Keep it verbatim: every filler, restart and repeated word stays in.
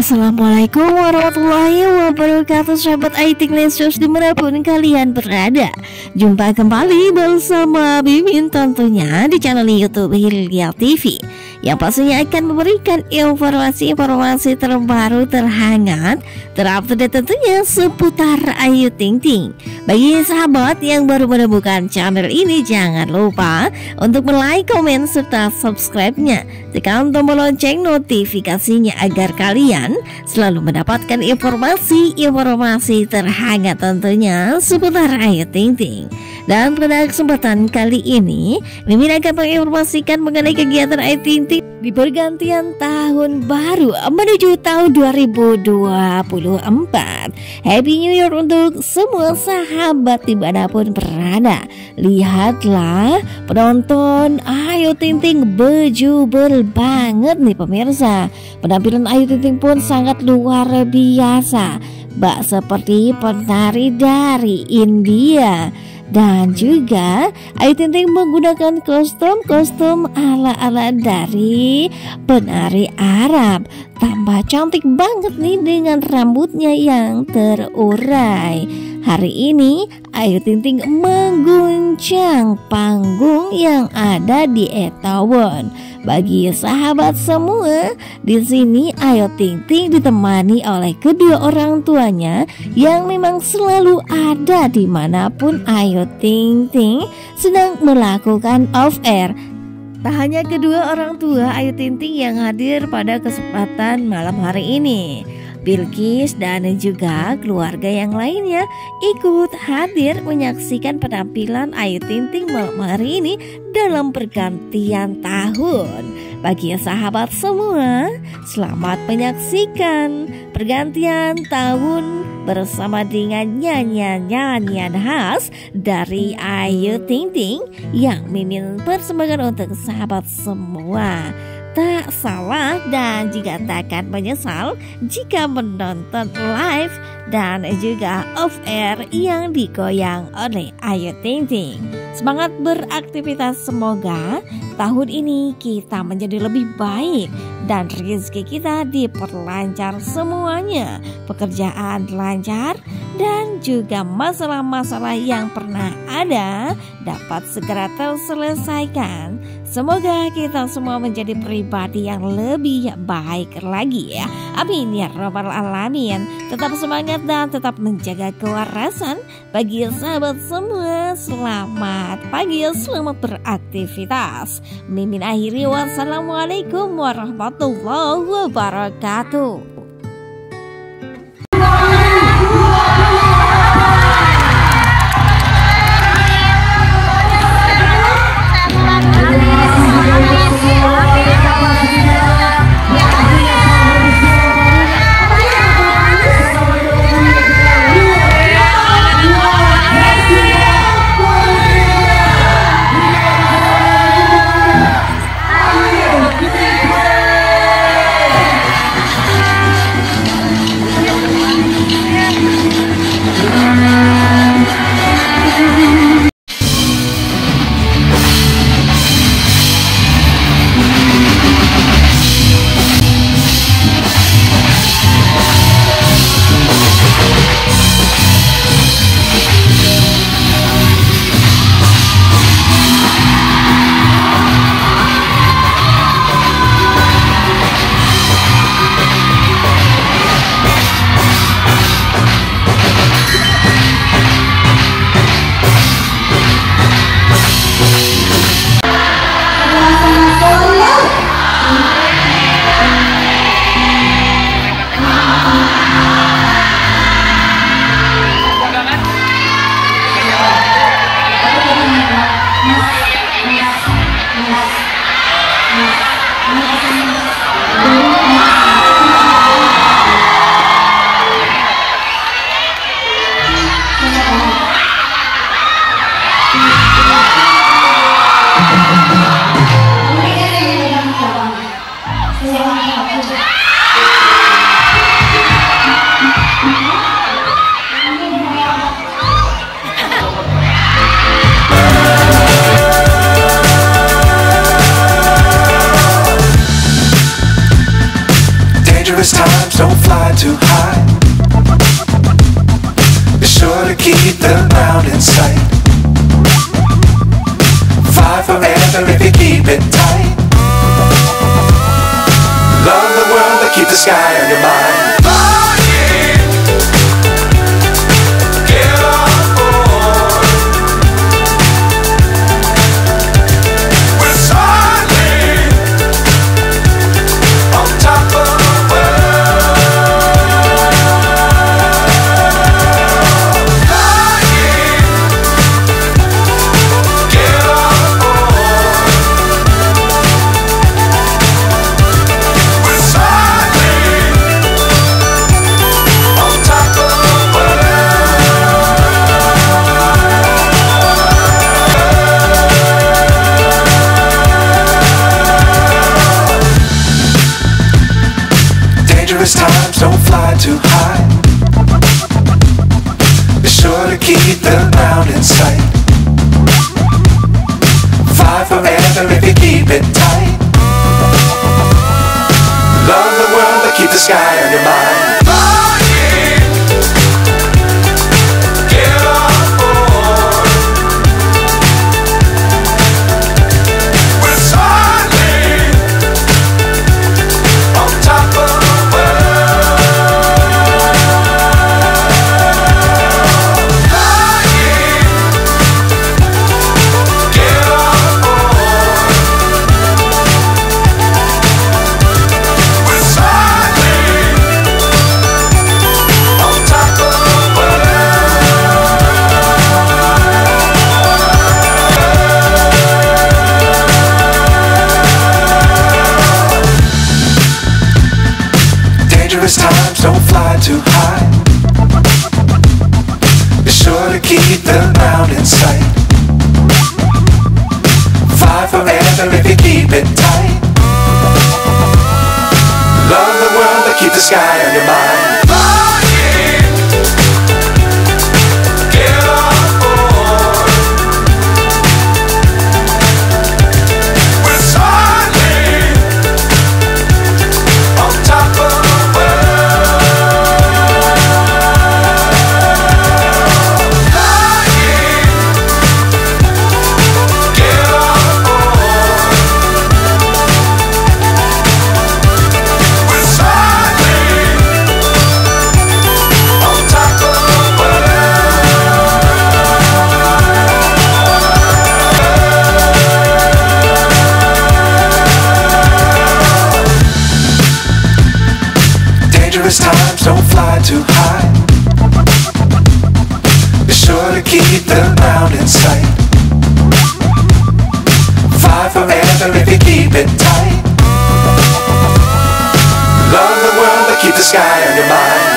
Assalamualaikum warahmatullahi wabarakatuh, sahabat Ayu Ting Lesius dimanapun kalian berada. Jumpa kembali bersama Mimin tentunya di channel YouTube Hilya T V, yang pastinya akan memberikan informasi-informasi terbaru, terhangat, terupdate tentunya seputar Ayu Ting Ting. Bagi sahabat yang baru menemukan channel ini, jangan lupa untuk like, komen, serta subscribe-nya. Tekan tombol lonceng notifikasinya agar kalian selalu mendapatkan informasi-informasi terhangat tentunya seputar Ayu Ting Ting. Dan pada kesempatan kali ini, Mimin akan menginformasikan mengenai kegiatan Ayu Ting Ting di pergantian tahun baru menuju tahun dua ribu dua puluh empat. Happy New Year untuk semua sahabat dimanapun berada. Lihatlah penonton Ayu Ting Ting bejubel banget nih pemirsa. Penampilan Ayu Ting Ting pun sangat luar biasa, bak seperti penari dari India. Dan juga Ayu Ting Ting menggunakan kostum-kostum ala-ala dari penari Arab. Tambah cantik banget nih dengan rambutnya yang terurai. Hari ini Ayu Ting Ting mengguncang panggung yang ada di Itaewon. Bagi sahabat semua, di sini Ayu Ting Ting ditemani oleh kedua orang tuanya yang memang selalu ada dimanapun Ayu Ting Ting sedang melakukan off air. Tak hanya kedua orang tua Ayu Ting Ting yang hadir pada kesempatan malam hari ini, Bilqis dan juga keluarga yang lainnya ikut hadir menyaksikan penampilan Ayu Ting Ting malam hari ini dalam pergantian tahun. Bagi sahabat semua, selamat menyaksikan pergantian tahun bersama dengan nyanyian-nyanyian khas dari Ayu Ting Ting yang Mimin persembahkan untuk sahabat semua. Tak salah dan juga takkan menyesal jika menonton live dan juga off air yang digoyang oleh Ayu Ting Ting. Semangat beraktivitas, semoga tahun ini kita menjadi lebih baik dan rezeki kita diperlancar semuanya, pekerjaan lancar, dan juga masalah-masalah yang pernah ada dapat segera terselesaikan. Semoga kita semua menjadi pribadi yang lebih baik lagi ya. Amin ya rabbal alamin. Tetap semangat dan tetap menjaga kewarasan. Bagi sahabat semua, selamat pagi, selamat beraktivitas. Mimin akhiri, wassalamualaikum warahmatullahi wabarakatuh. Dangerous times times, don't fly too high. Be sure to keep the ground in sight. Fly forever if you keep it tight. Love the world but keep the sky on your mind. Dangerous times, don't fly too high. Be sure to keep the ground in sight. Fly forever if you keep it tight. Love the world but keep the sky on your mind. Dangerous times, don't fly too high. Be sure to keep the ground in sight. Fly forever if you keep it tight. Love the world but keep the sky on your mind. Dangerous times, don't fly too high. Be sure to keep the ground in sight. Fly forever if you keep it tight. Love the world but keep the sky on your mind.